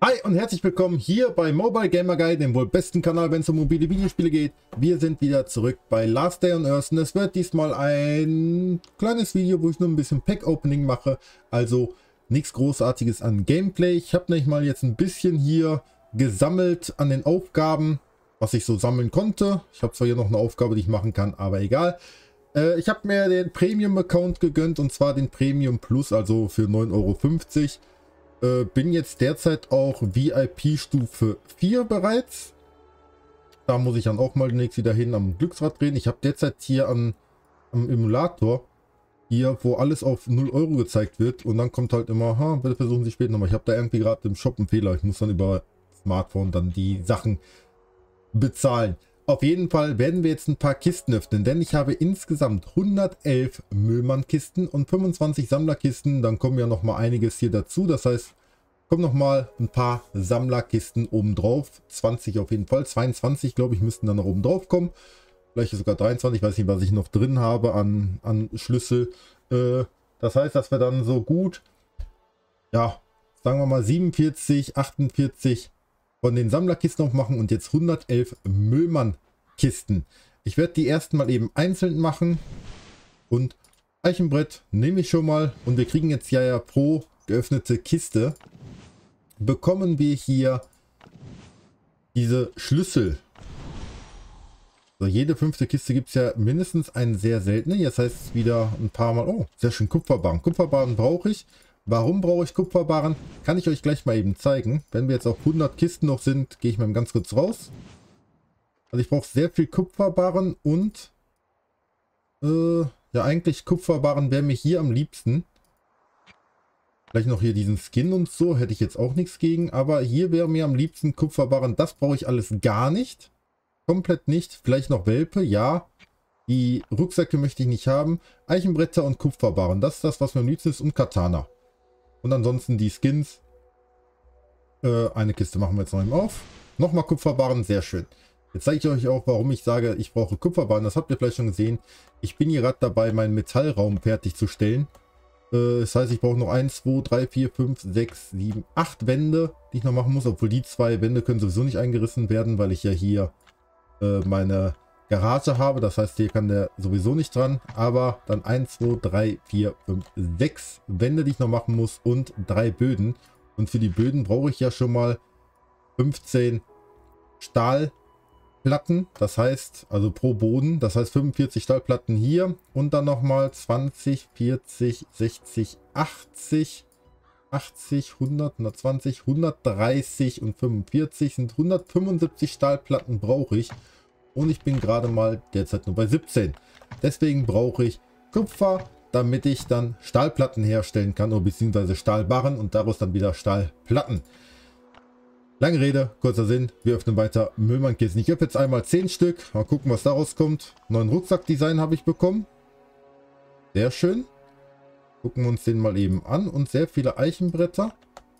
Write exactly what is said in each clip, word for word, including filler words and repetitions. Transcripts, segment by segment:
Hi und herzlich willkommen hier bei Mobile Gamer Guide, dem wohl besten Kanal, wenn es um mobile Videospiele geht. Wir sind wieder zurück bei Last Day on Earth und es wird diesmal ein kleines Video, wo ich nur ein bisschen Pack-Opening mache. Also nichts Großartiges an Gameplay. Ich habe nämlich mal jetzt ein bisschen hier gesammelt an den Aufgaben, was ich so sammeln konnte. Ich habe zwar hier noch eine Aufgabe, die ich machen kann, aber egal. Äh, ich habe mir den Premium-Account gegönnt und zwar den Premium Plus, also für neun Euro fünfzig. Äh, bin jetzt derzeit auch V I P Stufe vier bereits. Da muss ich dann auch mal demnächst wieder hin am Glücksrad drehen. Ich habe derzeit hier an, am Emulator, hier wo alles auf null Euro gezeigt wird. Und dann kommt halt immer, ha, bitte versuchen Sie später nochmal. Ich habe da irgendwie gerade im Shop einen Fehler. Ich muss dann über Smartphone dann die Sachen bezahlen. Auf jeden Fall werden wir jetzt ein paar Kisten öffnen, denn ich habe insgesamt hundertelf Müllmann-Kisten und fünfundzwanzig Sammlerkisten. Dann kommen ja noch mal einiges hier dazu. Das heißt, kommen noch mal ein paar Sammlerkisten oben drauf. zwanzig auf jeden Fall. zweiundzwanzig, glaube ich, müssten dann noch oben drauf kommen. Vielleicht sogar dreiundzwanzig. Ich weiß nicht, was ich noch drin habe an, an Schlüssel. Äh, das heißt, dass wir dann so gut, ja, sagen wir mal siebenundvierzig, achtundvierzig von den Sammlerkisten aufmachen und jetzt hundertelf Müllmann-Kisten. Ich werde die ersten mal eben einzeln machen und Eichenbrett nehme ich schon mal und wir kriegen jetzt ja, ja pro geöffnete Kiste bekommen wir hier diese Schlüssel. So, jede fünfte Kiste gibt es ja mindestens einen sehr seltenen. Jetzt heißt es wieder ein paar Mal, oh, sehr schön, Kupferbarren. Kupferbarren brauche ich. Warum brauche ich Kupferbarren? Kann ich euch gleich mal eben zeigen. Wenn wir jetzt auf hundert Kisten noch sind, gehe ich mal ganz kurz raus. Also ich brauche sehr viel Kupferbarren und äh, ja, eigentlich Kupferbarren wäre mir hier am liebsten. Vielleicht noch hier diesen Skin und so, hätte ich jetzt auch nichts gegen. Aber hier wäre mir am liebsten Kupferbarren. Das brauche ich alles gar nicht. Komplett nicht. Vielleicht noch Welpe, ja. Die Rucksäcke möchte ich nicht haben. Eichenbretter und Kupferbarren. Das ist das, was mir am liebsten ist. Und Katana. Und ansonsten die Skins. Äh, eine Kiste machen wir jetzt noch eben auf. Nochmal Kupferbarren, sehr schön. Jetzt zeige ich euch auch, warum ich sage, ich brauche Kupferbarren. Das habt ihr vielleicht schon gesehen. Ich bin hier gerade dabei, meinen Metallraum fertigzustellen. Äh, das heißt, ich brauche noch eins, zwei, drei, vier, fünf, sechs, sieben, acht Wände, die ich noch machen muss. Obwohl die zwei Wände können sowieso nicht eingerissen werden, weil ich ja hier äh, meine Garage habe. Das heißt, hier kann der sowieso nicht dran. Aber dann eins, zwei, drei, vier, fünf, sechs Wände, die ich noch machen muss und drei Böden. Und für die Böden brauche ich ja schon mal fünfzehn Stahlplatten. Das heißt, also pro Boden. Das heißt fünfundvierzig Stahlplatten hier. Und dann nochmal zwanzig, vierzig, sechzig, achtzig, achtzig, hundert, hundertzwanzig, hundertdreißig und fünfundvierzig sind hundertfünfundsiebzig Stahlplatten brauche ich. Und ich bin gerade mal derzeit nur bei siebzehn. Deswegen brauche ich Kupfer, damit ich dann Stahlplatten herstellen kann, oder beziehungsweise Stahlbarren und daraus dann wieder Stahlplatten. Lange Rede, kurzer Sinn, wir öffnen weiter Müllmann-Kisten. Ich öffne jetzt einmal zehn Stück, mal gucken, was daraus kommt. Neuen Rucksackdesign habe ich bekommen. Sehr schön. Gucken wir uns den mal eben an und sehr viele Eichenbretter.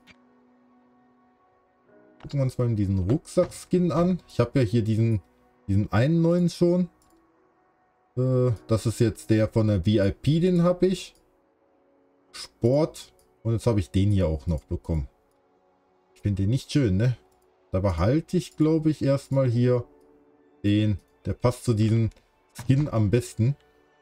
Gucken wir uns mal diesen Rucksack-Skin an. Ich habe ja hier diesen diesen einen neuen schon. Äh, das ist jetzt der von der V I P, den habe ich. Sport. Und jetzt habe ich den hier auch noch bekommen. Ich finde den nicht schön, ne? Da behalte ich, glaube ich, erstmal hier den. Der passt zu diesem Skin am besten.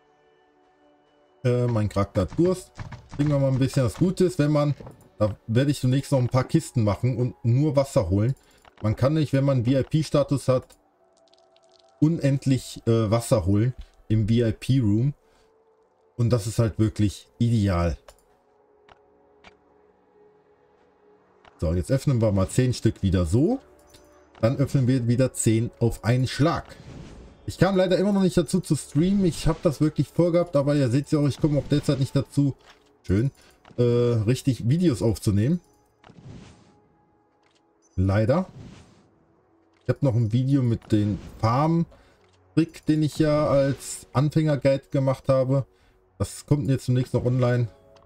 Äh, mein Charakter hat Durst. Kriegen wir mal ein bisschen was Gutes, wenn man... Da werde ich zunächst noch ein paar Kisten machen und nur Wasser holen. Man kann nicht, wenn man V I P-Status hat, unendlich äh, Wasser holen im V I P-Room. Und das ist halt wirklich ideal. So, jetzt öffnen wir mal zehn Stück wieder so. Dann öffnen wir wieder zehn auf einen Schlag. Ich kam leider immer noch nicht dazu zu streamen. Ich habe das wirklich vorgehabt, aber ihr seht ja auch, ich komme auch derzeit nicht dazu, schön, äh, richtig Videos aufzunehmen. Leider. Ich habe noch ein Video mit den Farm-Trick, den ich ja als Anfänger-Guide gemacht habe. Das kommt jetzt zunächst noch online.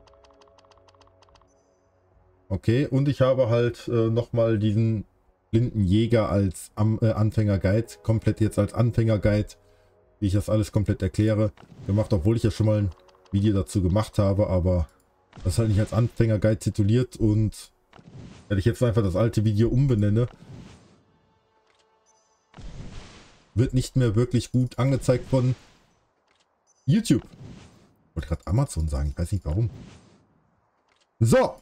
Okay, und ich habe halt äh, nochmal diesen blinden Jäger als Am äh, Anfänger-Guide, komplett jetzt als Anfänger-Guide, wie ich das alles komplett erkläre, gemacht, obwohl ich ja schon mal ein Video dazu gemacht habe, aber das halt nicht als Anfänger-Guide tituliert und Wenn ich jetzt einfach das alte Video umbenenne, wird nicht mehr wirklich gut angezeigt von YouTube. Ich wollte gerade Amazon sagen, ich weiß nicht warum. So.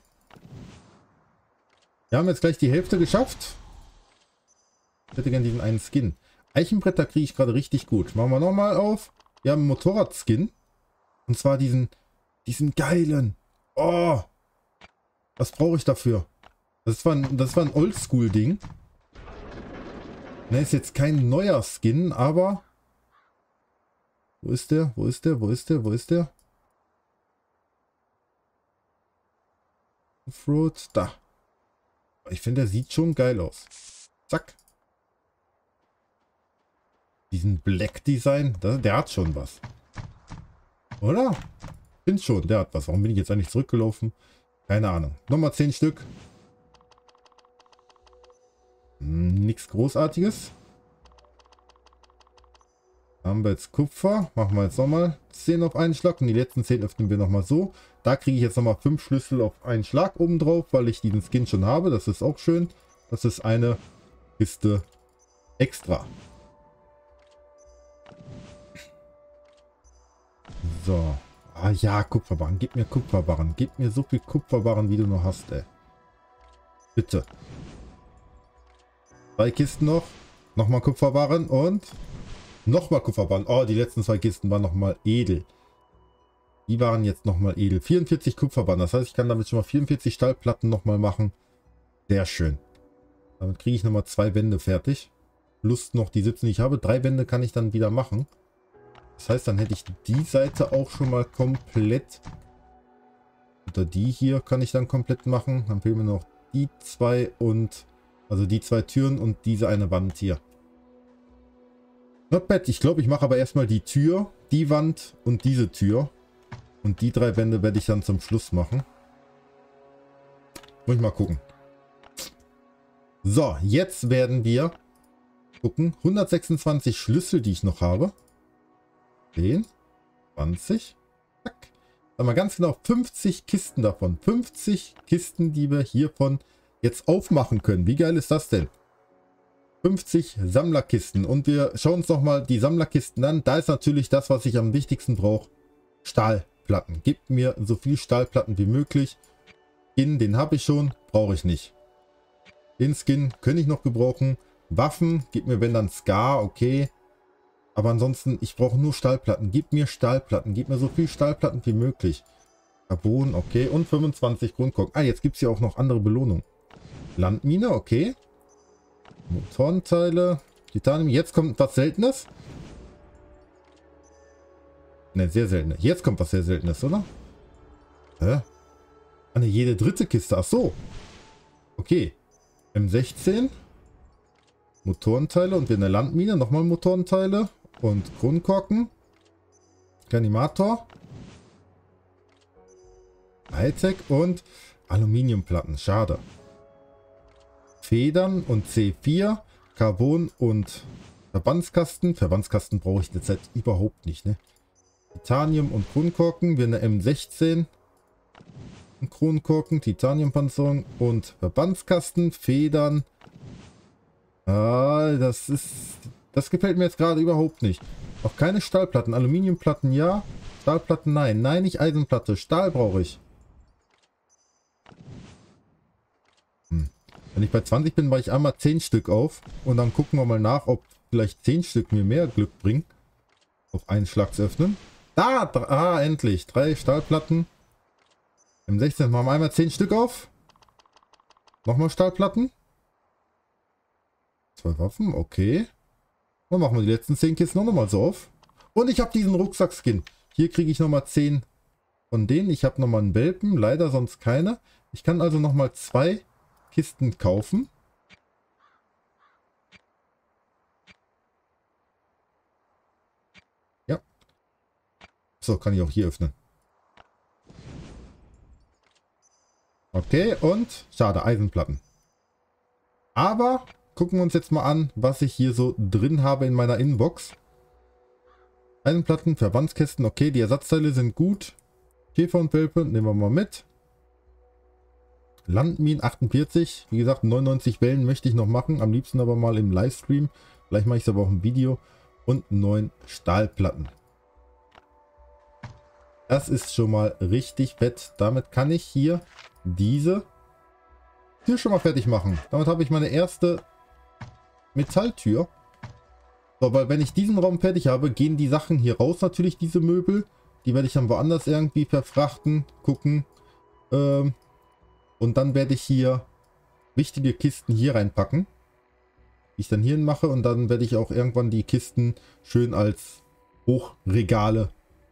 Wir haben jetzt gleich die Hälfte geschafft. Ich hätte gerne diesen einen Skin. Eichenbretter kriege ich gerade richtig gut. Machen wir nochmal auf. Wir haben einen Motorrad-Skin. Und zwar diesen, diesen geilen. Oh. Was brauche ich dafür? Das war ein, das war ein Oldschool-Ding. Ne, ist jetzt kein neuer Skin, aber... Wo ist der? Wo ist der? Wo ist der? Wo ist der? Offroad, da. Ich finde, der sieht schon geil aus. Zack. Diesen Black Design, der hat schon was. Oder? Ich finde schon, der hat was. Warum bin ich jetzt eigentlich zurückgelaufen? Keine Ahnung. Nochmal zehn Stück. Nichts Großartiges. Haben wir jetzt Kupfer. Machen wir jetzt nochmal zehn auf einen Schlag. Und die letzten zehn öffnen wir nochmal so. Da kriege ich jetzt nochmal fünf Schlüssel auf einen Schlag oben drauf, weil ich diesen Skin schon habe. Das ist auch schön. Das ist eine Kiste extra. So. Ah ja, Kupferbarren. Gib mir Kupferbarren. Gib mir so viel Kupferbarren, wie du noch hast, ey. Bitte. Zwei Kisten noch. Nochmal Kupferbarren und nochmal Kupferbarren. Oh, die letzten zwei Kisten waren nochmal edel. Die waren jetzt nochmal edel. vierundvierzig Kupferbarren. Das heißt, ich kann damit schon mal vierundvierzig Stahlplatten nochmal machen. Sehr schön. Damit kriege ich nochmal zwei Wände fertig. Plus noch die siebzehn, die ich habe. Drei Wände kann ich dann wieder machen. Das heißt, dann hätte ich die Seite auch schon mal komplett. Oder die hier kann ich dann komplett machen. Dann fehlen mir noch die zwei und... Also die zwei Türen und diese eine Wand hier. Not bad. Ich glaube, ich mache aber erstmal die Tür, die Wand und diese Tür. Und die drei Wände werde ich dann zum Schluss machen. Muss ich mal gucken. So, jetzt werden wir gucken. hundertsechsundzwanzig Schlüssel, die ich noch habe. zehn, zwanzig. Zack. Sagen wir ganz genau fünfzig Kisten davon. fünfzig Kisten, die wir hiervon jetzt aufmachen können. Wie geil ist das denn? fünfzig Sammlerkisten. Und wir schauen uns noch mal die Sammlerkisten an. Da ist natürlich das, was ich am wichtigsten brauche. Stahlplatten. Gebt mir so viel Stahlplatten wie möglich. Skin, den habe ich schon. Brauche ich nicht. Den Skin könnte ich noch gebrauchen. Waffen. Gib mir wenn dann Scar. Okay. Aber ansonsten, ich brauche nur Stahlplatten. Gib mir Stahlplatten. Gib mir so viel Stahlplatten wie möglich. Carbon. Okay. Und fünfundzwanzig Grundkorken. Ah, jetzt gibt es hier auch noch andere Belohnungen. Landmine, okay. Motorenteile, Titanium. Jetzt kommt was Seltenes. Ne, sehr selten. Jetzt kommt was sehr Seltenes, oder? Hä? Ah, ne, jede dritte Kiste. Ach so. Okay. M sechzehn. Motorenteile und wir eine Landmine. Nochmal Motorenteile. Und Kronkorken. Kanimator. Hightech und Aluminiumplatten. Schade. Federn und C vier, Carbon und Verbandskasten. Verbandskasten brauche ich derzeit überhaupt nicht, ne? Titanium und Kronkorken, wir eine M sechzehn. Kronkorken, Titaniumpanzerung und Verbandskasten, Federn. Ah, das ist... Das gefällt mir jetzt gerade überhaupt nicht. Auch keine Stahlplatten. Aluminiumplatten ja, Stahlplatten nein. Nein, nicht Eisenplatte. Stahl brauche ich. Wenn ich bei zwanzig bin, mache ich einmal zehn Stück auf und dann gucken wir mal nach, ob vielleicht zehn Stück mir mehr Glück bringen. Auf einen Schlag zu öffnen. Da! Ah, endlich. Drei Stahlplatten. Im sechzehn machen wir einmal zehn Stück auf. Nochmal Stahlplatten. Zwei Waffen, okay. Dann machen wir die letzten zehn Kisten noch mal so auf. Und ich habe diesen Rucksack-Skin. Hier kriege ich nochmal zehn von denen. Ich habe nochmal einen Welpen, leider sonst keine. Ich kann also nochmal zwei Kisten kaufen. Ja. So, kann ich auch hier öffnen. Okay, und schade, Eisenplatten. Aber gucken wir uns jetzt mal an, was ich hier so drin habe in meiner Inbox. Eisenplatten, Verbandskästen, okay, die Ersatzteile sind gut. Käfer und Welpe nehmen wir mal mit. Landminen achtundvierzig. Wie gesagt, neunundneunzig Wellen möchte ich noch machen. Am liebsten aber mal im Livestream. Vielleicht mache ich es aber auch im Video. Und neun Stahlplatten. Das ist schon mal richtig fett. Damit kann ich hier diese Tür schon mal fertig machen. Damit habe ich meine erste Metalltür. So, weil wenn ich diesen Raum fertig habe, gehen die Sachen hier raus, natürlich diese Möbel. Die werde ich dann woanders irgendwie verfrachten, gucken. Ähm, und dann werde ich hier wichtige Kisten hier reinpacken. Die ich dann hierhin mache und dann werde ich auch irgendwann die Kisten schön als Hochregale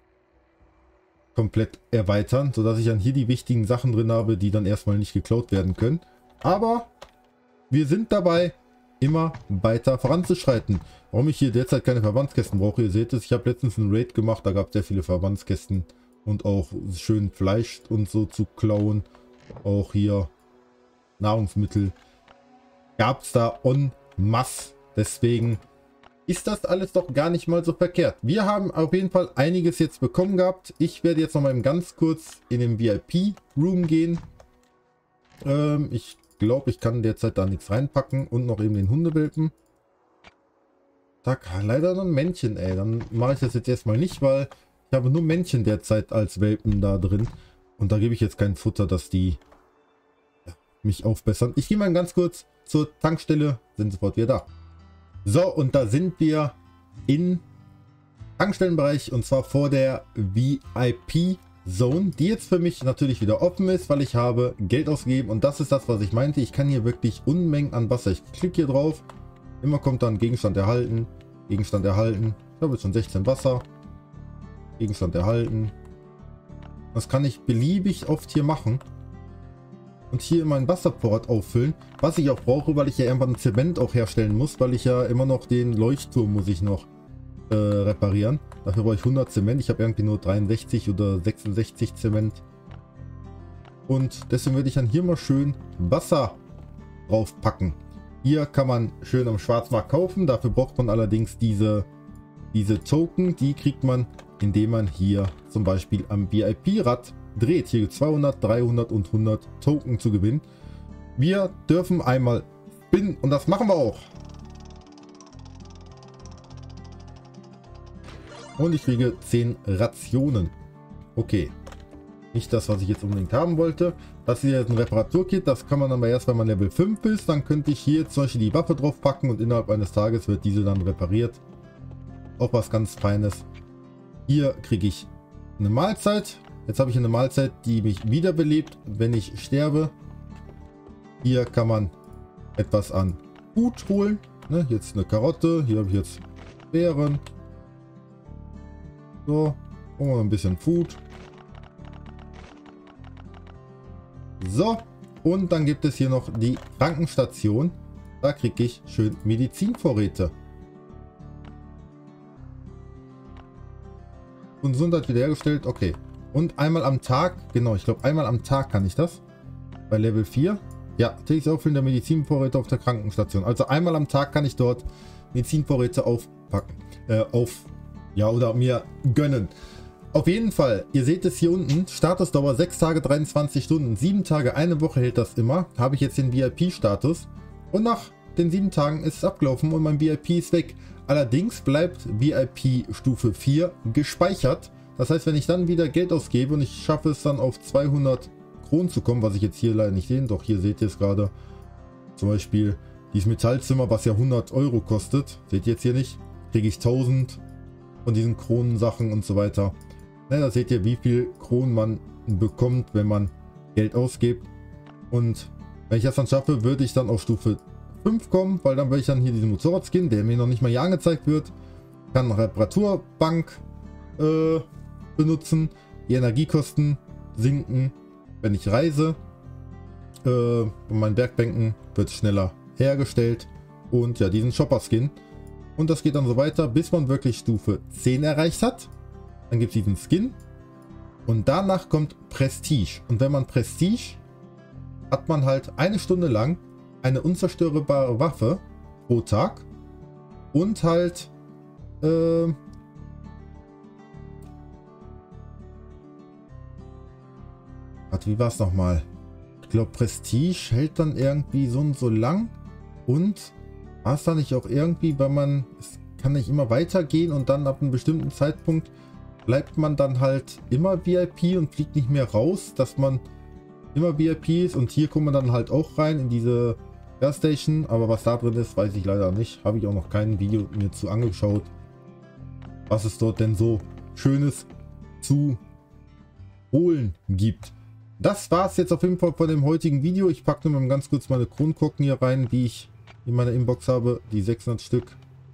komplett erweitern, sodass ich dann hier die wichtigen Sachen drin habe, die dann erstmal nicht geklaut werden können. Aber wir sind dabei, immer weiter voranzuschreiten. Warum ich hier derzeit keine Verbandskästen brauche, ihr seht es, ich habe letztens einen Raid gemacht, da gab es sehr viele Verbandskästen und auch schön Fleisch und so zu klauen. Auch hier Nahrungsmittel gab es da en masse. Deswegen ist das alles doch gar nicht mal so verkehrt. Wir haben auf jeden Fall einiges jetzt bekommen gehabt. Ich werde jetzt noch mal ganz kurz in den V I P-Room gehen. Ähm, ich glaube, ich kann derzeit da nichts reinpacken und noch eben den Hundewelpen. Da leider noch ein Männchen, ey. Dann mache ich das jetzt erstmal nicht, weil ich habe nur Männchen derzeit als Welpen da drin. Und da gebe ich jetzt kein Futter, dass die ja, mich aufbessern. Ich gehe mal ganz kurz zur Tankstelle, sind sofort wieder da. So, und da sind wir im Tankstellenbereich und zwar vor der V I P-Zone, die jetzt für mich natürlich wieder offen ist, weil ich habe Geld ausgegeben und das ist das, was ich meinte. Ich kann hier wirklich Unmengen an Wasser. Ich klicke hier drauf, immer kommt dann Gegenstand erhalten, Gegenstand erhalten. Ich habe jetzt schon sechzehn Wasser, Gegenstand erhalten. Das kann ich beliebig oft hier machen. Und hier meinen Wasserport auffüllen, was ich auch brauche, weil ich ja irgendwann Zement auch herstellen muss, weil ich ja immer noch den Leuchtturm muss ich noch äh, reparieren. Dafür brauche ich hundert Zement, ich habe irgendwie nur dreiundsechzig oder sechsundsechzig Zement. Und deswegen werde ich dann hier mal schön Wasser draufpacken. Hier kann man schön am Schwarzmarkt kaufen, dafür braucht man allerdings diese, diese Token, die kriegt man, indem man hier zum Beispiel am V I P-Rad dreht. Hier zweihundert, dreihundert und hundert Token zu gewinnen. Wir dürfen einmal spinnen und das machen wir auch. Und ich kriege zehn Rationen. Okay. Nicht das, was ich jetzt unbedingt haben wollte. Das ist jetzt ein Reparaturkit. Das kann man aber erst, wenn man Level fünf ist. Dann könnte ich hier zum Beispiel die Waffe drauf packen und innerhalb eines Tages wird diese dann repariert. Auch was ganz Feines. Hier kriege ich eine Mahlzeit. Jetzt habe ich eine Mahlzeit, die mich wiederbelebt, wenn ich sterbe. Hier kann man etwas an Food holen. Ne, jetzt eine Karotte. Hier habe ich jetzt Beeren. So, und ein bisschen Food. So, und dann gibt es hier noch die Krankenstation. Da kriege ich schön Medizinvorräte. Und Gesundheit wiederhergestellt. Okay. Und einmal am Tag, genau, ich glaube einmal am Tag kann ich das. Bei Level vier. Ja, tägliches Auffüllen der Medizinvorräte auf der Krankenstation. Also einmal am Tag kann ich dort Medizinvorräte aufpacken. Äh, auf, ja, oder mir gönnen. Auf jeden Fall, ihr seht es hier unten, Statusdauer sechs Tage, dreiundzwanzig Stunden, sieben Tage, eine Woche hält das immer. Habe ich jetzt den V I P-Status. Und nach den sieben Tagen ist es abgelaufen und mein V I P ist weg. Allerdings bleibt V I P Stufe vier gespeichert. Das heißt, wenn ich dann wieder Geld ausgebe und ich schaffe es dann auf zweihundert Kronen zu kommen, was ich jetzt hier leider nicht sehe, doch hier seht ihr es gerade, zum Beispiel dieses Metallzimmer, was ja hundert Euro kostet, seht ihr jetzt hier nicht, kriege ich tausend von diesen Kronensachen und so weiter. Ja, da seht ihr, wie viel Kronen man bekommt, wenn man Geld ausgibt. Und wenn ich das dann schaffe, würde ich dann auf Stufe fünf kommen, weil dann würde ich dann hier diesen Motorradskin, der mir noch nicht mal hier angezeigt wird, kann Reparaturbank äh, benutzen, die Energiekosten sinken, wenn ich reise. Äh, mein Werkbänken wird schneller hergestellt und ja, diesen Shopper-Skin. Und das geht dann so weiter, bis man wirklich Stufe zehn erreicht hat. Dann gibt es diesen Skin und danach kommt Prestige. Und wenn man Prestige hat, man halt eine Stunde lang eine unzerstörbare Waffe pro Tag und halt äh, Warte, wie war es nochmal? Ich glaube, Prestige hält dann irgendwie so und so lang. Und war es da nicht auch irgendwie, weil man, es kann nicht immer weitergehen und dann ab einem bestimmten Zeitpunkt bleibt man dann halt immer V I P und fliegt nicht mehr raus, dass man immer V I P ist. Und hier kommt man dann halt auch rein in diese Airstation. Aber was da drin ist, weiß ich leider nicht. Habe ich auch noch kein Video mir zu angeschaut, was es dort denn so Schönes zu holen gibt. Das war es jetzt auf jeden Fall von dem heutigen Video. Ich packe nur mal ganz kurz meine Kronkorken hier rein, die ich in meiner Inbox habe. Die sechshundert Stück.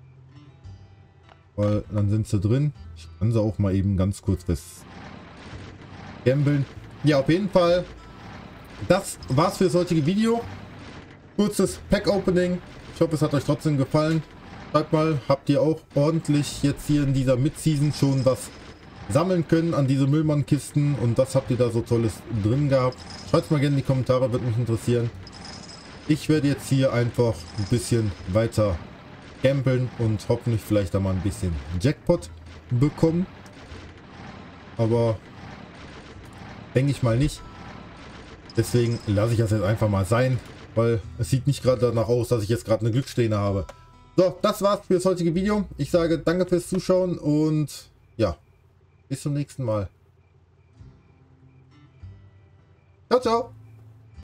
Weil dann sind sie drin. Ich kann sie auch mal eben ganz kurz was gambeln. Ja, auf jeden Fall. Das war's für das heutige Video. Kurzes Pack-Opening. Ich hoffe, es hat euch trotzdem gefallen. Schreibt mal, habt ihr auch ordentlich jetzt hier in dieser Mid-Season schon was sammeln können an diese Müllmann-Kisten und was habt ihr da so Tolles drin gehabt? Schreibt mal gerne in die Kommentare, würde mich interessieren. Ich werde jetzt hier einfach ein bisschen weiter gambeln und hoffentlich vielleicht da mal ein bisschen Jackpot bekommen. Aber denke ich mal nicht. Deswegen lasse ich das jetzt einfach mal sein, weil es sieht nicht gerade danach aus, dass ich jetzt gerade eine Glückssträhne habe. So, das war's für das heutige Video. Ich sage danke fürs Zuschauen und ja, bis zum nächsten Mal. Ciao, ciao.